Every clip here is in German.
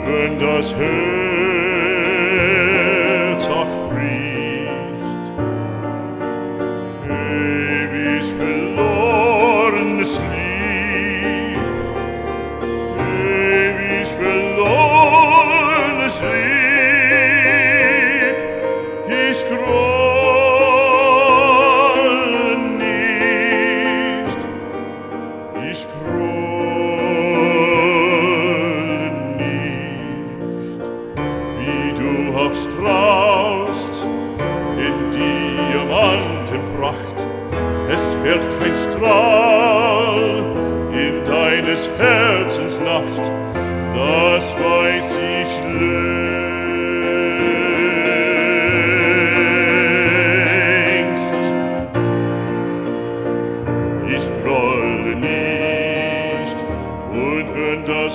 wenn das Herz auch bricht. Ewig verlorenes Lieb, ewig verlorenes Lieb, ich groll nicht, ich groll nicht, wie du auch strahlst in Diamantenpracht, es fällt kein Strahl in deines Herzens Nacht, das weiß ich längst. Ich grolle nicht, und wenn das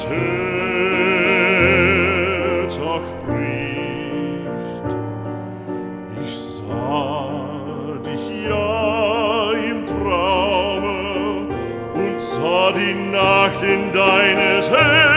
Herz auch bricht, ich sah dich ja im Traume und sah die Nacht in deines Herz